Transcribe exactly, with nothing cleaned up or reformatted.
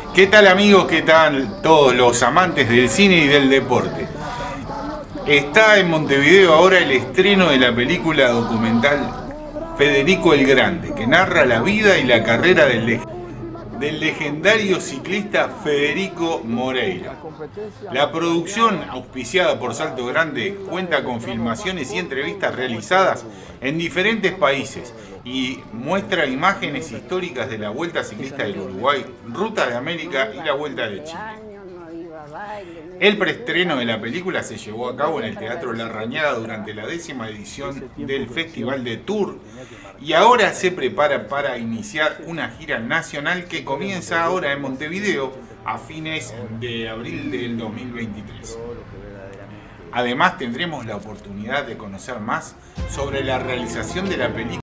¿Qué tal amigos? ¿Qué tal todos los amantes del cine y del deporte? Está en Montevideo ahora el estreno de la película documental Federico el Grande, que narra la vida y la carrera del, leg del legendario ciclista Federico Moreira. La producción, auspiciada por Salto Grande, cuenta con filmaciones y entrevistas realizadas en diferentes países y muestra imágenes históricas de la Vuelta Ciclista del Uruguay, Ruta de América y la Vuelta de Chile. El preestreno de la película se llevó a cabo en el Teatro La Rañada durante la décima edición del Festival de Tour y ahora se prepara para iniciar una gira nacional que comienza ahora en Montevideo a fines de abril del dos mil veintitrés. Además tendremos la oportunidad de conocer más sobre la realización de la película